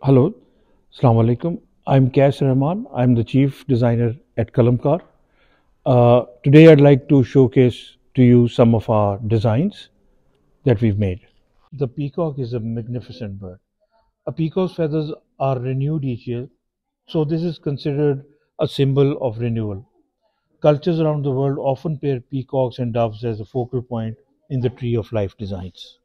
Hello, Assalamu alaikum. I'm Qais Rahman. I'm the chief designer at Kalamkaar. Today, I'd like to showcase to you some of our designs that we've made. The peacock is a magnificent bird. A peacock's feathers are renewed each year, so this is considered a symbol of renewal. Cultures around the world often pair peacocks and doves as a focal point in the tree of life designs.